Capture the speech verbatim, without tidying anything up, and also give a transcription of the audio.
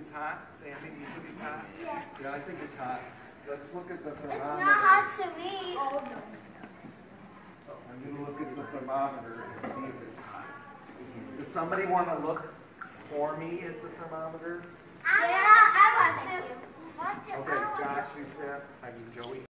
it's hot? Sammy, do you think it's hot? Yeah. Yeah, I think it's hot. Let's look at the It's thermometer. not hot to me. Oh, no. I'm going to look at the thermometer and see if it's hot. Does somebody want to look for me at the thermometer? Yeah, I want to. Want to. Okay, Josh, you step. I mean, Joey.